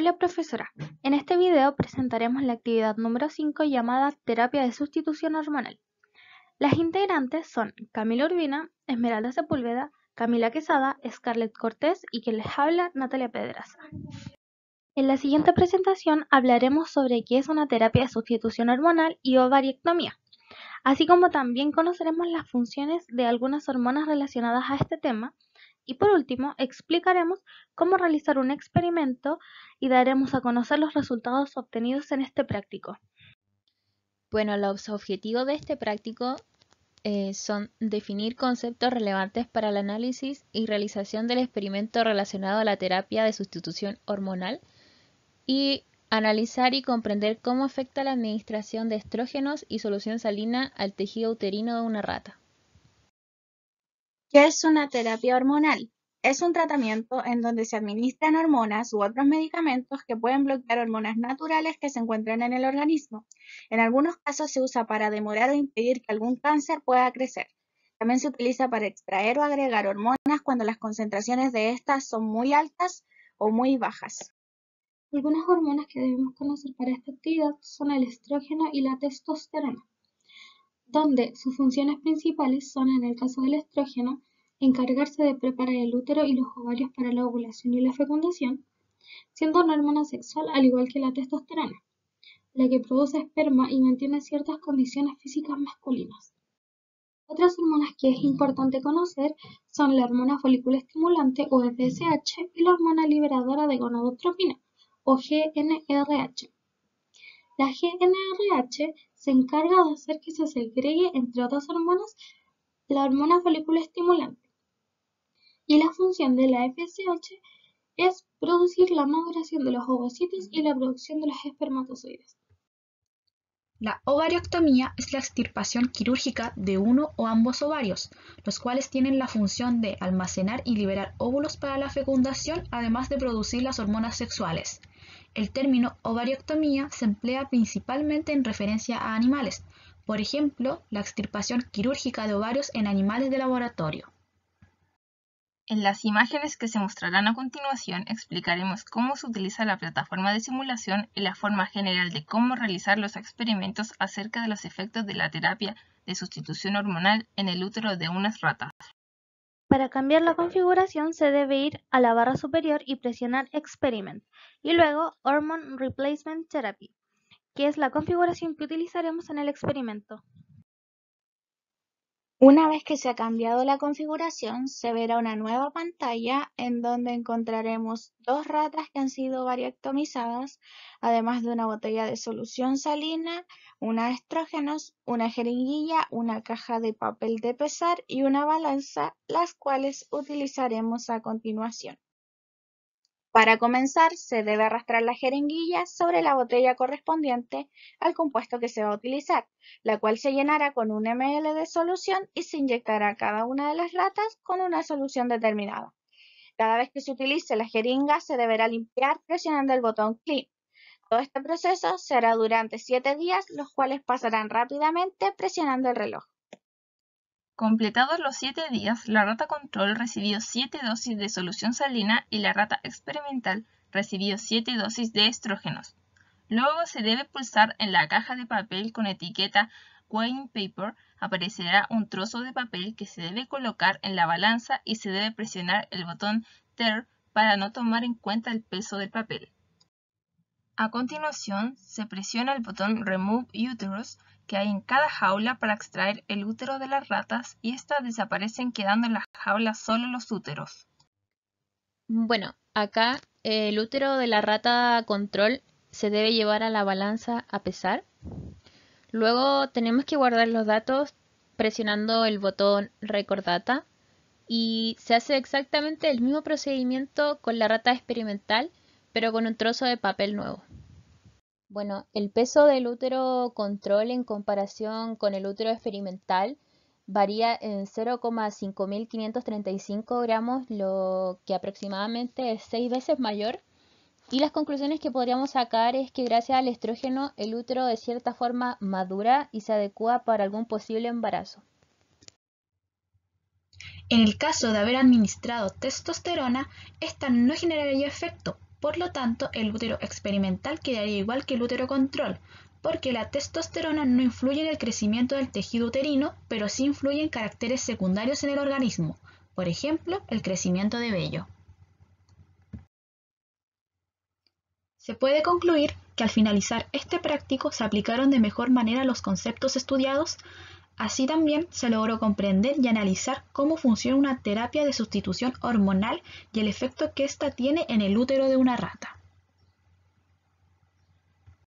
Hola profesora, en este video presentaremos la actividad número 5 llamada Terapia de Sustitución Hormonal. Las integrantes son Camila Urbina, Esmeralda Sepúlveda, Camila Quesada, Scarlett Cortés y quien les habla, Natalia Pedraza. En la siguiente presentación hablaremos sobre qué es una terapia de sustitución hormonal y ovariectomía, así como también conoceremos las funciones de algunas hormonas relacionadas a este tema. Y por último, explicaremos cómo realizar un experimento y daremos a conocer los resultados obtenidos en este práctico. Bueno, los objetivos de este práctico son definir conceptos relevantes para el análisis y realización del experimento relacionado a la terapia de sustitución hormonal y analizar y comprender cómo afecta la administración de estrógenos y solución salina al tejido uterino de una rata. ¿Qué es una terapia hormonal? Es un tratamiento en donde se administran hormonas u otros medicamentos que pueden bloquear hormonas naturales que se encuentran en el organismo. En algunos casos se usa para demorar o impedir que algún cáncer pueda crecer. También se utiliza para extraer o agregar hormonas cuando las concentraciones de estas son muy altas o muy bajas. Algunas hormonas que debemos conocer para esta actividad son el estrógeno y la testosterona, donde sus funciones principales son, en el caso del estrógeno, encargarse de preparar el útero y los ovarios para la ovulación y la fecundación, siendo una hormona sexual al igual que la testosterona, la que produce esperma y mantiene ciertas condiciones físicas masculinas. Otras hormonas que es importante conocer son la hormona folículo estimulante o FSH y la hormona liberadora de gonadotropina o GnRH. La GnRH se encarga de hacer que se segregue, entre otras hormonas, la hormona folículo estimulante, y la función de la FSH es producir la maduración de los ovocitos y la producción de los espermatozoides. La ovariectomía es la extirpación quirúrgica de uno o ambos ovarios, los cuales tienen la función de almacenar y liberar óvulos para la fecundación, además de producir las hormonas sexuales. El término ovariectomía se emplea principalmente en referencia a animales, por ejemplo, la extirpación quirúrgica de ovarios en animales de laboratorio. En las imágenes que se mostrarán a continuación explicaremos cómo se utiliza la plataforma de simulación y la forma general de cómo realizar los experimentos acerca de los efectos de la terapia de sustitución hormonal en el útero de unas ratas. Para cambiar la configuración se debe ir a la barra superior y presionar Experiment, y luego Hormone Replacement Therapy, que es la configuración que utilizaremos en el experimento. Una vez que se ha cambiado la configuración, se verá una nueva pantalla en donde encontraremos dos ratas que han sido ovariectomizadas, además de una botella de solución salina, unos estrógenos, una jeringuilla, una caja de papel de pesar y una balanza, las cuales utilizaremos a continuación. Para comenzar, se debe arrastrar la jeringuilla sobre la botella correspondiente al compuesto que se va a utilizar, la cual se llenará con 1 ml de solución y se inyectará a cada una de las ratas con una solución determinada. Cada vez que se utilice la jeringa, se deberá limpiar presionando el botón Clean. Todo este proceso se hará durante 7 días, los cuales pasarán rápidamente presionando el reloj. Completados los 7 días, la rata control recibió 7 dosis de solución salina y la rata experimental recibió 7 dosis de estrógenos. Luego se debe pulsar en la caja de papel con etiqueta Weighing Paper. Aparecerá un trozo de papel que se debe colocar en la balanza y se debe presionar el botón Turn para no tomar en cuenta el peso del papel. A continuación, se presiona el botón Remove Uterus que hay en cada jaula para extraer el útero de las ratas y estas desaparecen quedando en la jaula solo los úteros. Bueno, acá el útero de la rata control se debe llevar a la balanza a pesar. Luego tenemos que guardar los datos presionando el botón Record Data y se hace exactamente el mismo procedimiento con la rata experimental, pero con un trozo de papel nuevo. Bueno, el peso del útero control en comparación con el útero experimental varía en 0,5535 gramos, lo que aproximadamente es 6 veces mayor. Y las conclusiones que podríamos sacar es que gracias al estrógeno el útero de cierta forma madura y se adecua para algún posible embarazo. En el caso de haber administrado testosterona, esta no generaría efecto, Por lo tanto, el útero experimental quedaría igual que el útero control, porque la testosterona no influye en el crecimiento del tejido uterino, pero sí influye en caracteres secundarios en el organismo, por ejemplo, el crecimiento de vello. Se puede concluir que al finalizar este práctico se aplicaron de mejor manera los conceptos estudiados, así también se logró comprender y analizar cómo funciona una terapia de sustitución hormonal y el efecto que ésta tiene en el útero de una rata.